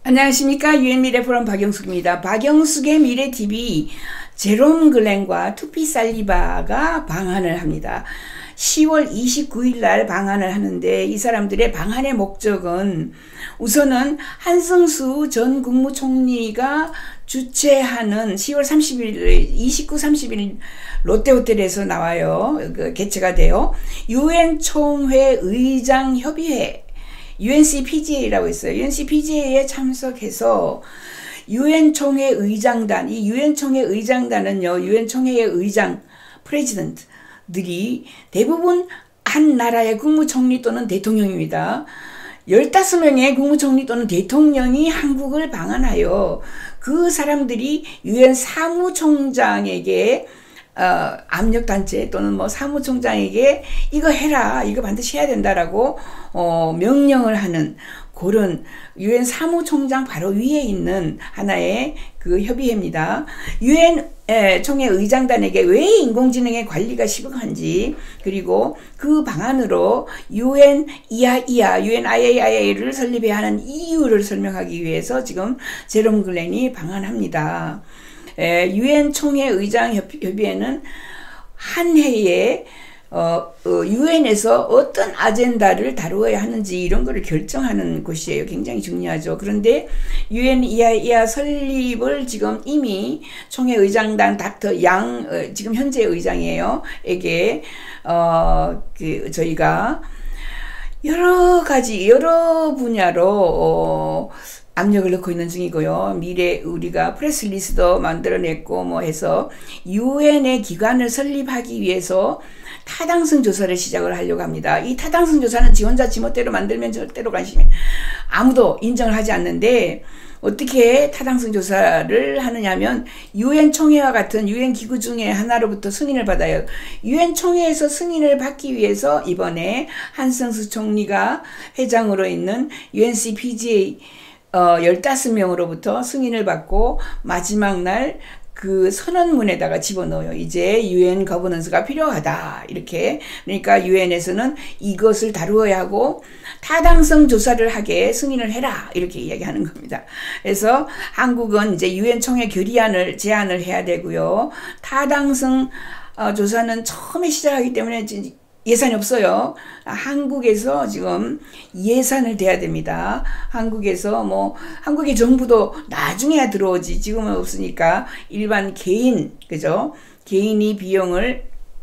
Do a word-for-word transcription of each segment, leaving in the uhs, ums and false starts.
안녕하십니까. 유엔 미래 포럼 박영숙입니다. 박영숙의 미래티비 제롬 글렌과 투피 살리바가 방한을 합니다. 시월 이십구일 날 방한을 하는데 이 사람들의 방한의 목적은 우선은 한승수 전 국무총리가 주최하는 시월 삼십일, 이십구, 삼십일 롯데호텔에서 나와요. 그 개최가 돼요. 유엔 총회 의장 협의회 유엔씨피지에이라고 있어요. 유엔씨피지에이에 참석해서 유엔 총회 의장단, 이 유엔 총회 의장단은요, 유엔 총회의 의장, 프레지던트들이 대부분 한 나라의 국무총리 또는 대통령입니다. 열다섯 명의 국무총리 또는 대통령이 한국을 방한하여 그 사람들이 유엔 사무총장에게 어, 압력단체 또는 뭐 사무총장에게 이거 해라, 이거 반드시 해야 된다라고 어, 명령을 하는 그런 유엔 사무총장 바로 위에 있는 하나의 그 협의회입니다. 유엔 총회 의장단에게 왜 인공지능의 관리가 시급한지, 그리고 그 방안으로 유엔 이아이아, 유엔 아이에이아이를 설립해야 하는 이유를 설명하기 위해서 지금 제롬 글렌이 방한합니다. 유엔 총회 의장 협의회는 한 해에 어, 어, 유엔에서 어떤 아젠다를 다루어야 하는지 이런 거를 결정하는 곳이에요. 굉장히 중요하죠. 그런데 유엔 이아이아 설립을 지금 이미 총회 의장단 닥터 양, 어, 지금 현재 의장이에요. 에게 어, 그 저희가 여러 가지 여러 분야로 어, 압력을 넣고 있는 중이고요. 미래 우리가 프레스리스도 만들어냈고 뭐 해서 유엔의 기관을 설립하기 위해서 타당성 조사를 시작을 하려고 합니다. 이 타당성 조사는 지 혼자 지멋대로 만들면 절대로 관심이 아무도 인정을 하지 않는데, 어떻게 타당성 조사를 하느냐면 유엔 총회와 같은 유엔 기구 중에 하나로부터 승인을 받아요. 유엔 총회에서 승인을 받기 위해서 이번에 한승수 총리가 회장으로 있는 유엔씨피지에이 어, 열다섯 명으로부터 승인을 받고 마지막 날 그 선언문에다가 집어넣어요. 이제 유엔 거버넌스가 필요하다. 이렇게. 그러니까 유엔에서는 이것을 다루어야 하고 타당성 조사를 하게 승인을 해라. 이렇게 이야기하는 겁니다. 그래서 한국은 이제 유엔 총회 결의안을 제안을 해야 되고요. 타당성 어, 조사는 처음에 시작하기 때문에 예산이 없어요. 한국에서 지금 예산을 대야 됩니다. 한국에서 뭐 한국의 정부도 나중에야 들어오지 지금은 없으니까 일반 개인, 그죠? 개인이 비용을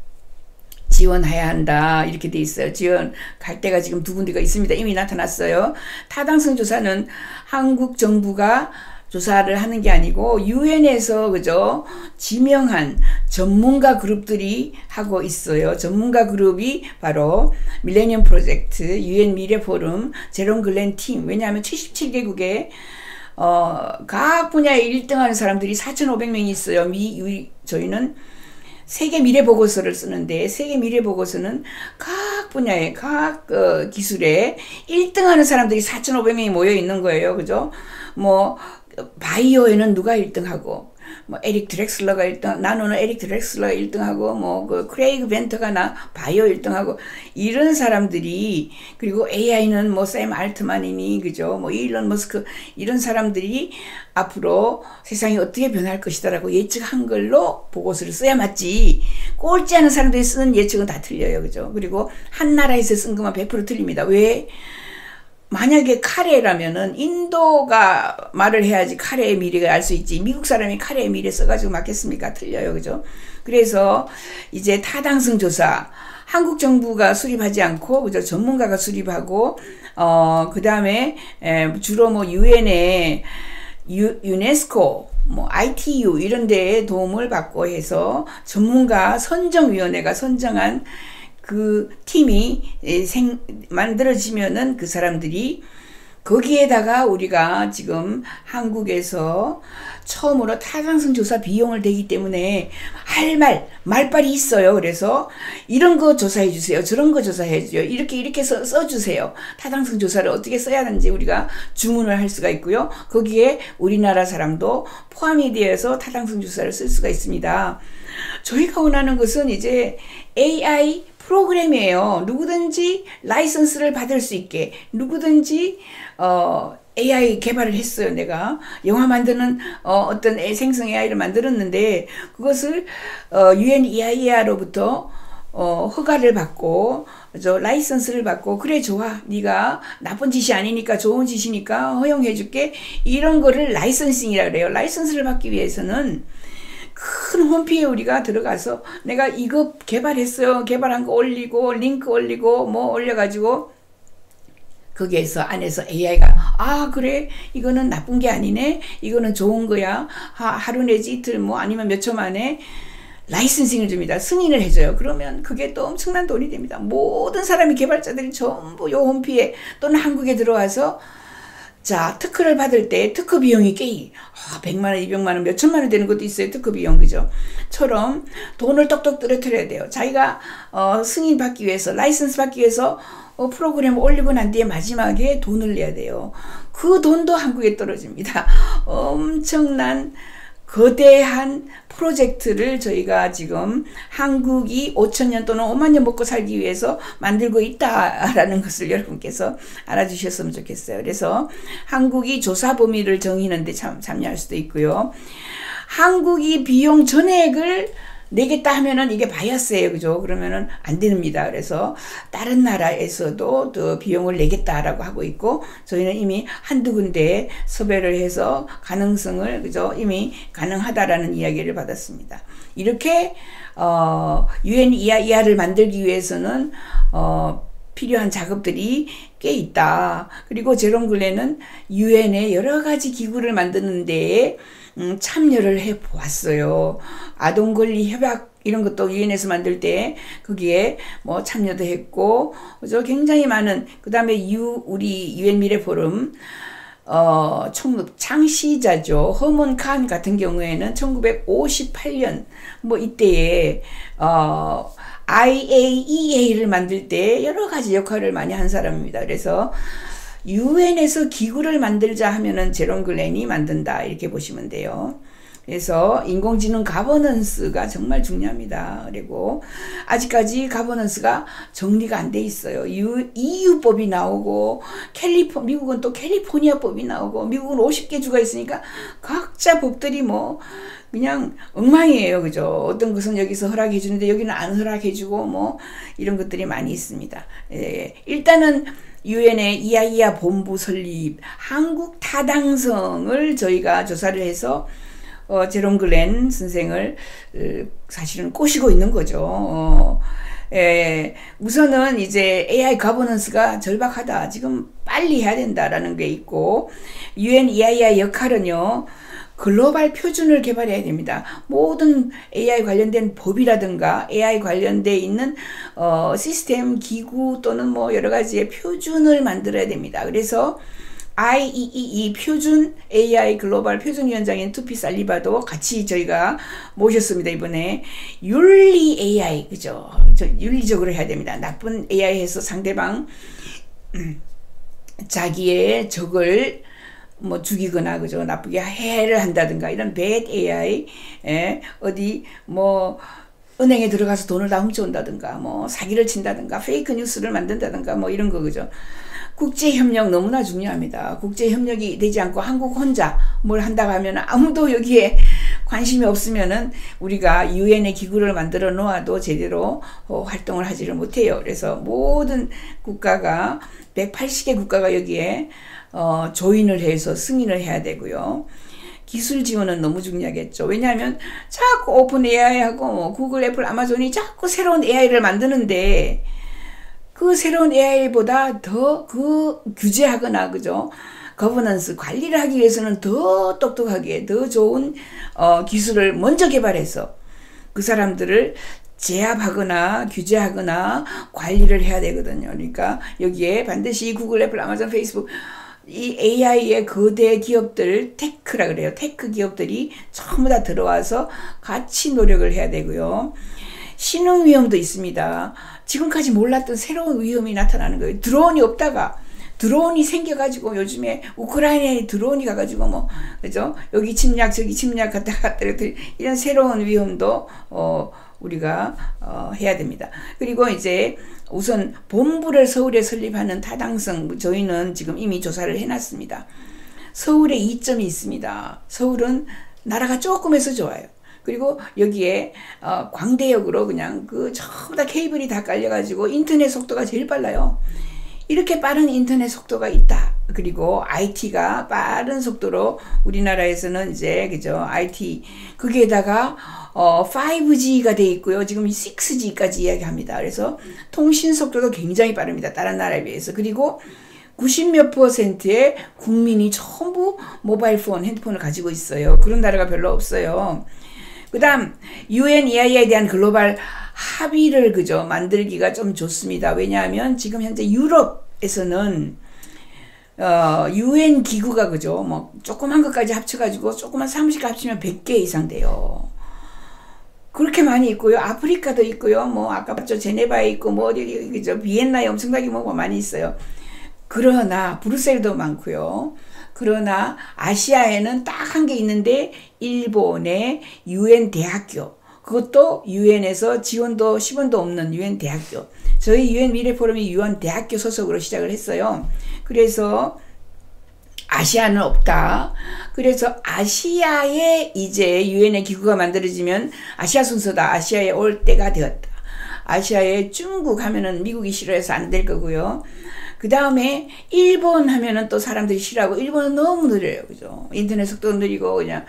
지원해야 한다. 이렇게 돼 있어요. 지원할 때가 지금 두 군데가 있습니다. 이미 나타났어요. 타당성 조사는 한국 정부가 조사를 하는 게 아니고 유엔에서 그죠, 지명한 전문가 그룹들이 하고 있어요. 전문가 그룹이 바로 밀레니엄 프로젝트, 유엔 미래 포럼, 제롬 글렌 팀. 왜냐하면 칠십칠 개국에 어, 각 분야에 일 등 하는 사람들이 사천오백 명이 있어요. 미, 저희는 세계 미래 보고서를 쓰는데, 세계 미래 보고서는 각 분야에, 각 어, 기술에 일 등 하는 사람들이 사천오백 명이 모여 있는 거예요. 그죠? 뭐 바이오에는 누가 일 등 하고, 뭐 에릭 드렉슬러가 일 등, 나노는 에릭 드렉슬러가 일 등 하고, 뭐 그 크레이그 벤터가 나 바이오 일 등 하고, 이런 사람들이, 그리고 에이아이는 뭐 샘 알트만이니, 그죠? 뭐 일론 머스크, 이런 사람들이 앞으로 세상이 어떻게 변할 것이다라고 예측한 걸로 보고서를 써야 맞지. 꼴찌 하는 사람들이 쓰는 예측은 다 틀려요. 그죠? 그리고 한 나라에서 쓴 것만 백 퍼센트 틀립니다. 왜? 만약에 카레라면은 인도가 말을 해야지 카레의 미래를 알 수 있지. 미국 사람이 카레의 미래 써가지고 맞겠습니까? 틀려요. 그죠? 그래서 이제 타당성 조사, 한국 정부가 수립하지 않고, 그죠? 전문가가 수립하고, 어, 그 다음에, 주로 뭐, 유엔의 유네스코, 뭐, 아이티유, 이런 데에 도움을 받고 해서 전문가 선정위원회가 선정한 그 팀이 생, 만들어지면은 그 사람들이 거기에다가 우리가 지금 한국에서 처음으로 타당성 조사 비용을 대기 때문에 할 말, 말빨이 있어요. 그래서 이런 거 조사해 주세요. 저런 거 조사해 주세요. 이렇게 이렇게 써, 써주세요. 타당성 조사를 어떻게 써야 하는지 우리가 주문을 할 수가 있고요. 거기에 우리나라 사람도 포함이 되어서 타당성 조사를 쓸 수가 있습니다. 저희가 원하는 것은 이제 에이아이 프로그램이에요. 누구든지 라이선스를 받을 수 있게, 누구든지 어, 에이아이 개발을 했어요. 내가 영화 만드는 어, 어떤 생성 에이아이를 만들었는데 그것을 어, 유엔 이아이에이로부터 어, 허가를 받고 저 라이선스를 받고 그래 좋아 네가 나쁜 짓이 아니니까 좋은 짓이니까 허용해 줄게 이런 거를 라이선싱이라 그래요. 라이선스를 받기 위해서는 큰 홈피에 우리가 들어가서 내가 이거 개발했어요. 개발한 거 올리고 링크 올리고 뭐 올려가지고 거기에서 안에서 에이아이가 아 그래 이거는 나쁜 게 아니네 이거는 좋은 거야 하, 하루 내지 이틀 뭐 아니면 몇 초 만에 라이선싱을 줍니다. 승인을 해줘요. 그러면 그게 또 엄청난 돈이 됩니다. 모든 사람이 개발자들이 전부 요 홈피에 또는 한국에 들어와서 자 특허를 받을 때 특허 비용이 꽤 아, 백만 원, 이백만 원, 몇천만 원 되는 것도 있어요. 특허 비용 그죠? 처럼 돈을 똑똑 떨어뜨려야 돼요. 자기가 어, 승인 받기 위해서 라이선스 받기 위해서 어, 프로그램 올리고 난 뒤에 마지막에 돈을 내야 돼요. 그 돈도 한국에 떨어집니다. 엄청난 거대한 프로젝트를 저희가 지금 한국이 오천 년 또는 오만 년 먹고 살기 위해서 만들고 있다라는 것을 여러분께서 알아주셨으면 좋겠어요. 그래서 한국이 조사 범위를 정의하는데 참 참여할 수도 있고요. 한국이 비용 전액을 내겠다 하면은 이게 바이어스예요. 그죠? 그러면은 안 됩니다. 그래서 다른 나라에서도 또 비용을 내겠다라고 하고 있고 저희는 이미 한두 군데 섭외를 해서 가능성을 그죠? 이미 가능하다라는 이야기를 받았습니다. 이렇게 어 유엔 이아이아를 만들기 위해서는 어 필요한 작업들이 꽤 있다. 그리고 제롬글렌은 유엔의 여러 가지 기구를 만드는 데에 음, 참여를 해 보았어요. 아동권리 협약 이런 것도 유엔에서 만들 때 거기에 뭐 참여도 했고, 그죠? 굉장히 많은 그 다음에 유 우리 유엔 미래 포럼 어, 창시자죠. 허먼 칸 같은 경우에는 천구백오십팔 년 뭐 이때에 어. 아이에이이에이를 만들 때 여러 가지 역할을 많이 한 사람입니다. 그래서 유엔에서 기구를 만들자 하면은 제롬글렌이 만든다 이렇게 보시면 돼요. 그래서 인공지능 가버넌스가 정말 중요합니다. 그리고 아직까지 가버넌스가 정리가 안 돼 있어요. 이유법이 나오고 캘리포 미국은 또 캘리포니아법이 나오고 미국은 오십 개 주가 있으니까 각자 법들이 뭐 그냥 엉망이에요. 그죠? 어떤 것은 여기서 허락해 주는데 여기는 안 허락해 주고 뭐 이런 것들이 많이 있습니다. 예, 일단은 유엔의 이아이아 본부 설립, 한국 타당성을 저희가 조사를 해서 어, 제롬글렌 선생을 어, 사실은 꼬시고 있는 거죠. 어, 예, 우선은 이제 에이아이 가버넌스가 절박하다. 지금 빨리 해야 된다라는 게 있고 유엔 이아이아 역할은요. 글로벌 표준을 개발해야 됩니다. 모든 에이아이 관련된 법이라든가 에이아이 관련돼 있는 어, 시스템, 기구 또는 뭐 여러 가지의 표준을 만들어야 됩니다. 그래서 아이이이이 표준 에이아이 글로벌 표준위원장인 투피 살리바도 같이 저희가 모셨습니다. 이번에 윤리 에이아이 그죠? 저 윤리적으로 해야 됩니다. 나쁜 에이아이에서 상대방 음, 자기의 적을 뭐 죽이거나 그죠 나쁘게 해를 한다든가 이런 bad 에이아이 에, 어디 뭐 은행에 들어가서 돈을 다 훔쳐온다든가 뭐 사기를 친다든가 페이크 뉴스를 만든다든가 뭐 이런 거 그죠. 국제협력 너무나 중요합니다. 국제협력이 되지 않고 한국 혼자 뭘 한다고 하면 아무도 여기에 관심이 없으면은 우리가 유엔의 기구를 만들어 놓아도 제대로 어, 활동을 하지를 못해요. 그래서 모든 국가가 백팔십 개 국가가 여기에 어, 조인을 해서 승인을 해야 되고요. 기술 지원은 너무 중요하겠죠. 왜냐하면 자꾸 오픈 에이아이하고 뭐 구글, 애플, 아마존이 자꾸 새로운 에이아이를 만드는데 그 새로운 에이아이보다 더 그 규제하거나 그죠? 거버넌스 관리를 하기 위해서는 더 똑똑하게 더 좋은 어, 기술을 먼저 개발해서 그 사람들을 제압하거나 규제하거나 관리를 해야 되거든요. 그러니까 여기에 반드시 구글, 애플, 아마존, 페이스북 이 에이아이의 거대 기업들, 테크라 그래요. 테크 기업들이 전부 다 들어와서 같이 노력을 해야 되고요. 신흥 위험도 있습니다. 지금까지 몰랐던 새로운 위험이 나타나는 거예요. 드론이 없다가 드론이 생겨가지고 요즘에 우크라이나에 드론이 가가지고 뭐 그죠? 여기 침략 저기 침략 갔다 갔다 이런 새로운 위험도 어 우리가 어, 해야 됩니다. 그리고 이제 우선 본부를 서울에 설립하는 타당성, 저희는 지금 이미 조사를 해놨습니다. 서울에 이점이 있습니다. 서울은 나라가 조금해서 좋아요. 그리고 여기에 어, 광대역으로 그냥 그 전부 다 케이블이 다 깔려가지고 인터넷 속도가 제일 빨라요. 이렇게 빠른 인터넷 속도가 있다. 그리고 아이티가 빠른 속도로 우리나라에서는 이제 그죠 아이티 거기에다가 어 파이브지가 돼 있고요. 지금 식스지까지 이야기합니다. 그래서 통신 속도도 굉장히 빠릅니다. 다른 나라에 비해서. 그리고 구십 몇 퍼센트의 국민이 전부 모바일 폰, 핸드폰을 가지고 있어요. 그런 나라가 별로 없어요. 그 다음 유엔 이아이아에 대한 글로벌 합의를 그죠 만들기가 좀 좋습니다. 왜냐하면 지금 현재 유럽에서는 어 유엔 기구가 그죠 뭐 조그만 것까지 합쳐가지고 조그만 사무실 합치면 백 개 이상 돼요. 그렇게 많이 있고요. 아프리카도 있고요. 뭐 아까 봤죠 제네바에 있고 뭐 어디 그죠 비엔나에 엄청나게 뭐 많이 있어요. 그러나 브뤼셀도 많고요. 그러나 아시아에는 딱 한 개 있는데 일본의 유엔 대학교, 그것도 유엔에서 지원도 십 원도 없는 유엔 대학교. 저희 유엔 미래 포럼이 유엔 대학교 소속으로 시작을 했어요. 그래서 아시아는 없다. 그래서 아시아에 이제 유엔의 기구가 만들어지면 아시아 순서다. 아시아에 올 때가 되었다. 아시아에 중국 하면은 미국이 싫어해서 안 될 거고요. 그 다음에 일본 하면은 또 사람들이 싫어하고, 일본은 너무 느려요. 그죠? 인터넷 속도 느리고 그냥.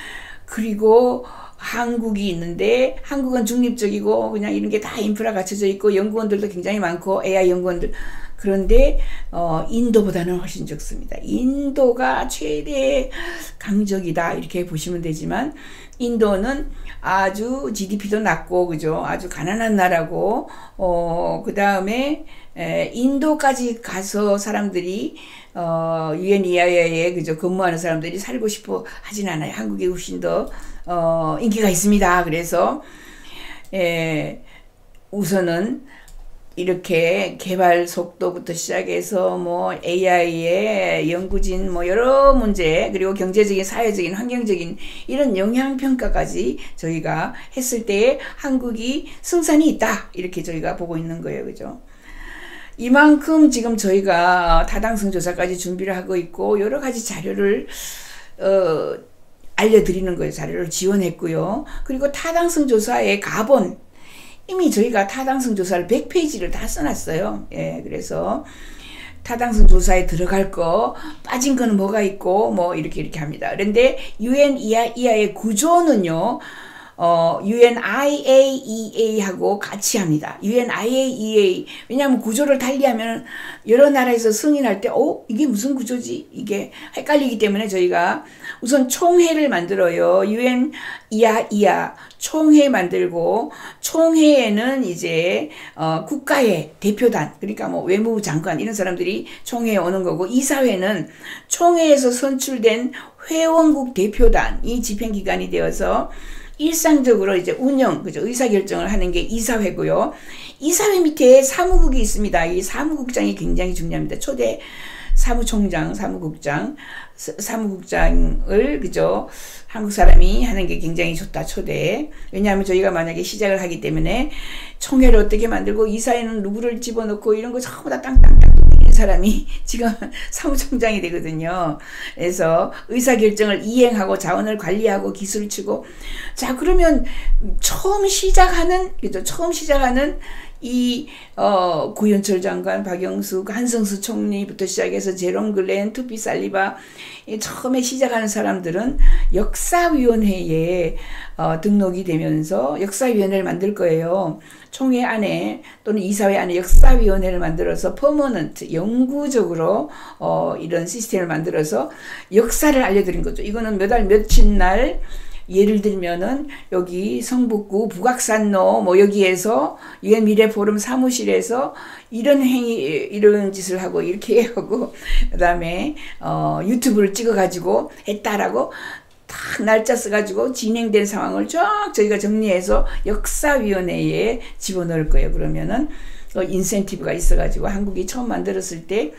그리고 한국이 있는데 한국은 중립적이고 그냥 이런 게 다 인프라 갖춰져 있고 연구원들도 굉장히 많고 에이아이 연구원들. 그런데 어, 인도보다는 훨씬 적습니다. 인도가 최대 강적이다 이렇게 보시면 되지만 인도는 아주 지디피도 낮고 그죠? 아주 가난한 나라고 어, 그 다음에 인도까지 가서 사람들이 어, 유엔 이아이아에 그죠? 근무하는 사람들이 살고 싶어 하진 않아요. 한국이 훨씬 더 어, 인기가 있습니다. 그래서 에, 우선은 이렇게 개발 속도부터 시작해서 뭐 에이아이의 연구진 뭐 여러 문제 그리고 경제적인 사회적인 환경적인 이런 영향평가까지 저희가 했을 때 한국이 승산이 있다 이렇게 저희가 보고 있는 거예요. 그죠? 이만큼 지금 저희가 타당성 조사까지 준비를 하고 있고 여러 가지 자료를 어, 알려드리는 거예요. 자료를 지원했고요. 그리고 타당성 조사의 가본 이미 저희가 타당성 조사를 백 페이지를 다 써놨어요. 예, 그래서 타당성 조사에 들어갈 거 빠진 거는 뭐가 있고 뭐 이렇게 이렇게 합니다. 그런데 유엔 이아이아의 구조는요. 어, 유엔 아이에이이에이하고 같이 합니다. 유엔 아이에이이에이 왜냐하면 구조를 달리하면 여러 나라에서 승인할 때 어? 이게 무슨 구조지? 이게 헷갈리기 때문에 저희가 우선 총회를 만들어요. 유엔 이아이아 총회 만들고 총회에는 이제 어, 국가의 대표단 그러니까 뭐 외무부 장관 이런 사람들이 총회에 오는 거고 이사회는 총회에서 선출된 회원국 대표단이 집행기관이 되어서 일상적으로 이제 운영, 그죠? 의사결정을 하는 게 이사회고요. 이사회 밑에 사무국이 있습니다. 이 사무국장이 굉장히 중요합니다. 초대 사무총장, 사무국장, 사무국장을, 그죠? 한국 사람이 하는 게 굉장히 좋다, 초대. 왜냐하면 저희가 만약에 시작을 하기 때문에 총회를 어떻게 만들고 이사회는 누구를 집어넣고 이런 거 전부 다 땅땅땅 이 사람이 지금 사무총장이 되거든요. 그래서 의사결정을 이행하고 자원을 관리하고 기술을 치고 자 그러면 처음 시작하는 그죠? 처음 시작하는 이 어, 구현철 장관, 박영숙, 한성수 총리부터 시작해서 제롬 글렌, 투피 살리바 처음에 시작하는 사람들은 역사위원회에 어, 등록이 되면서 역사위원회를 만들 거예요. 총회 안에 또는 이사회 안에 역사위원회를 만들어서 퍼머넌트, 영구적으로 어, 이런 시스템을 만들어서 역사를 알려드린 거죠. 이거는 몇 월 며칠 날 예를 들면은 여기 성북구 북악산로 뭐 여기에서 유엔 미래 포럼 사무실에서 이런 행위 이런 짓을 하고 이렇게 하고 그다음에 어 유튜브를 찍어 가지고 했다라고 딱 날짜 써가지고 진행된 상황을 쫙 저희가 정리해서 역사위원회에 집어넣을 거예요. 그러면은 어 인센티브가 있어가지고 한국이 처음 만들었을 때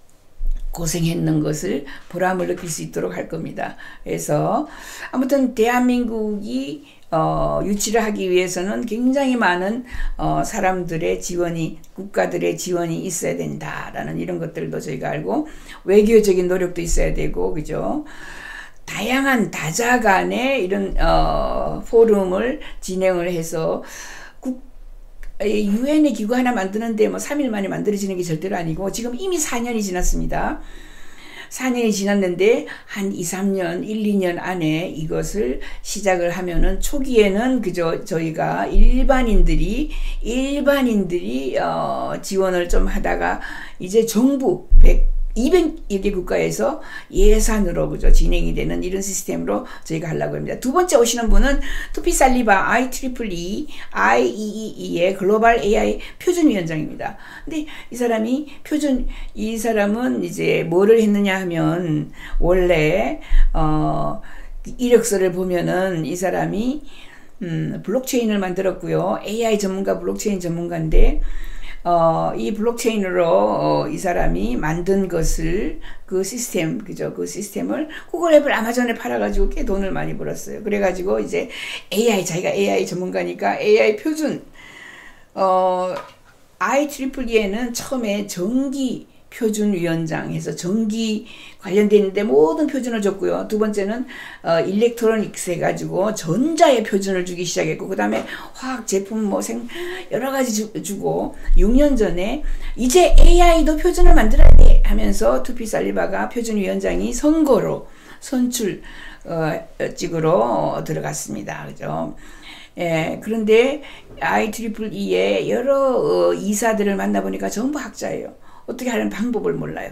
고생했는 것을 보람을 느낄 수 있도록 할 겁니다. 그래서 아무튼 대한민국이 어, 유치를 하기 위해서는 굉장히 많은 어, 사람들의 지원이, 국가들의 지원이 있어야 된다라는 이런 것들도 저희가 알고, 외교적인 노력도 있어야 되고, 그죠? 다양한 다자 간의 이런 어, 포럼을 진행을 해서 국 유엔의 기구 하나 만드는데 뭐 삼 일 만에 만들어지는 게 절대로 아니고, 지금 이미 사 년이 지났습니다. 사 년이 지났는데 한 이, 삼 년, 일, 이 년 안에 이것을 시작을 하면은, 초기에는 그저 저희가 일반인들이 일반인들이 어, 지원을 좀 하다가 이제 정부 백, 이백여 개 국가에서 예산으로 그죠 진행이 되는 이런 시스템으로 저희가 하려고 합니다. 두 번째 오시는 분은 투피 살리바 아이이이이 아이이이이의 글로벌 에이아이 표준위원장입니다. 근데 이 사람이 표준 이 사람은 이제 뭐를 했느냐 하면, 원래 어 이력서를 보면은 이 사람이 음 블록체인을 만들었고요. 에이아이 전문가, 블록체인 전문가인데, 어, 이 블록체인으로 어, 이 사람이 만든 것을, 그 시스템, 그죠? 그 시스템을 구글 앱을 아마존에 팔아가지고 꽤 돈을 많이 벌었어요. 그래가지고 이제 에이아이, 자기가 에이아이 전문가니까 에이아이 표준, 어, 아이이이이에는 처음에 전기 표준위원장 해서 전기 관련돼 있는데 모든 표준을 줬고요. 두 번째는 어, 일렉트로닉스 해가지고 전자의 표준을 주기 시작했고, 그 다음에 화학 제품 뭐 생 여러 가지 주, 주고 육 년 전에 이제 에이아이도 표준을 만들어야 돼 하면서 투피 살리바가 표준위원장이 선거로 선출 어, 찍으러 어, 들어갔습니다. 그죠? 예, 그런데 아이이이이의 여러 어, 이사들을 만나보니까 전부 학자예요. 어떻게 하는 방법을 몰라요.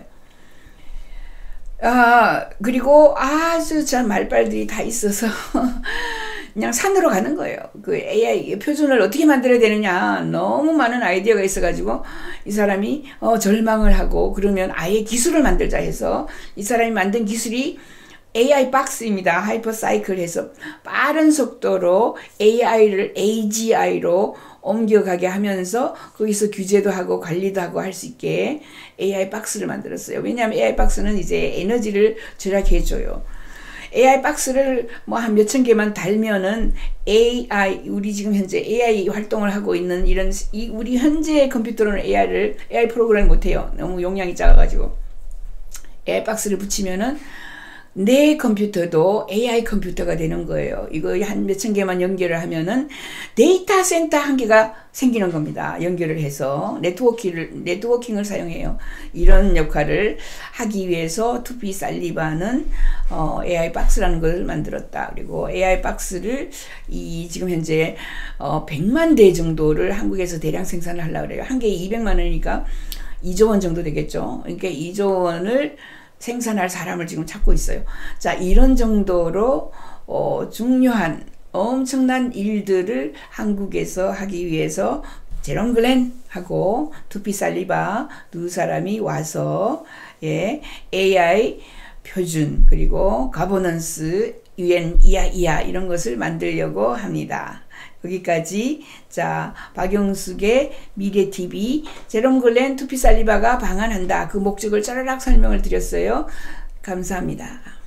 아, 그리고 아주 잘 말빨들이 다 있어서 그냥 산으로 가는 거예요. 그 에이아이 표준을 어떻게 만들어야 되느냐, 너무 많은 아이디어가 있어가지고 이 사람이 어, 절망을 하고, 그러면 아예 기술을 만들자 해서 이 사람이 만든 기술이 에이아이 박스입니다. 하이퍼 사이클 해서 빠른 속도로 에이아이를 에이지아이로 옮겨가게 하면서 거기서 규제도 하고 관리도 하고 할 수 있게 에이아이 박스를 만들었어요. 왜냐하면 에이아이 박스는 이제 에너지를 절약해줘요. 에이아이 박스를 뭐 한 몇천 개만 달면은 에이아이, 우리 지금 현재 에이아이 활동을 하고 있는 이런, 이 우리 현재 컴퓨터로는 에이아이를, 에이아이 프로그램 못해요. 너무 용량이 작아가지고. 에이아이 박스를 붙이면은 내 컴퓨터도 에이아이 컴퓨터가 되는 거예요. 이거 한 몇천 개만 연결을 하면은 데이터 센터 한 개가 생기는 겁니다. 연결을 해서 네트워킹을, 네트워킹을 사용해요. 이런 역할을 하기 위해서 투피 살리바는 어, 에이아이 박스라는 걸 만들었다. 그리고 에이아이 박스를 이 지금 현재 어, 백만 대 정도를 한국에서 대량 생산을 하려고 그래요. 한 개에 이백만 원이니까 이조 원 정도 되겠죠. 그러니까 이조 원을 생산할 사람을 지금 찾고 있어요. 자, 이런 정도로 어, 중요한 엄청난 일들을 한국에서 하기 위해서 제롬 글렌하고 투피 살리바 두 사람이 와서 예, 에이아이 표준, 그리고 가버넌스, 유엔 이하 이하 이런 것을 만들려고 합니다. 여기까지. 자, 박영숙의 미래티비 제롬 글렌 투피 살리바가 방한한다. 그 목적을 짜라락 설명을 드렸어요. 감사합니다.